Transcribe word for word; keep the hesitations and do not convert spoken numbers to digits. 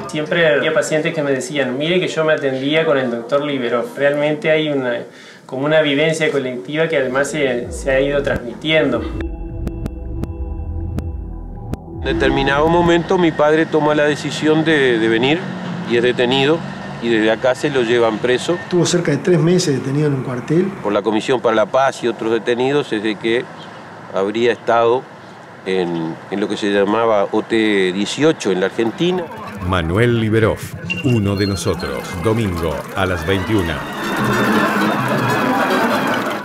Siempre había pacientes que me decían, mire que yo me atendía con el doctor Liberov. Realmente hay una, como una vivencia colectiva que además se, se ha ido transmitiendo. En determinado momento mi padre toma la decisión de, de venir y es detenido y desde acá se lo llevan preso. Estuvo cerca de tres meses detenido en un cuartel. Por la Comisión para la Paz y otros detenidos desde que habría estado en, en lo que se llamaba O T dieciocho en la Argentina. Manuel Liberov, uno de nosotros, domingo a las veintiuna.